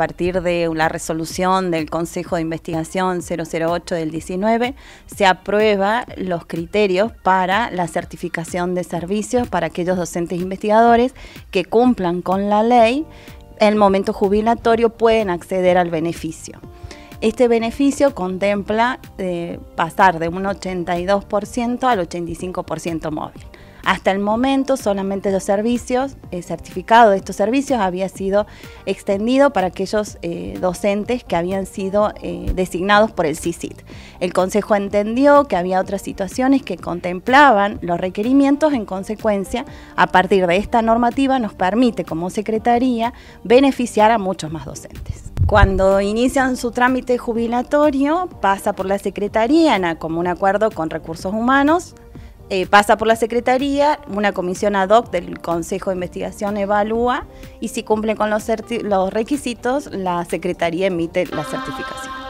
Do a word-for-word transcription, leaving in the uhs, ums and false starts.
partir de la resolución del Consejo de Investigación cero cero ocho del diecinueve, se aprueba los criterios para la certificación de servicios para aquellos docentes investigadores que cumplan con la ley. En el momento jubilatorio pueden acceder al beneficio. Este beneficio contempla eh, pasar de un ochenta y dos por ciento al ochenta y cinco por ciento móvil. Hasta el momento solamente los servicios, el certificado de estos servicios había sido extendido para aquellos eh, docentes que habían sido eh, designados por el C I C I T. El Consejo entendió que había otras situaciones que contemplaban los requerimientos. En consecuencia, a partir de esta normativa nos permite como Secretaría beneficiar a muchos más docentes. Cuando inician su trámite jubilatorio, pasa por la Secretaría en, como un acuerdo con Recursos Humanos, eh, pasa por la Secretaría, una comisión ad hoc del Consejo de Investigación evalúa y si cumplen con los, los requisitos, la Secretaría emite la certificación.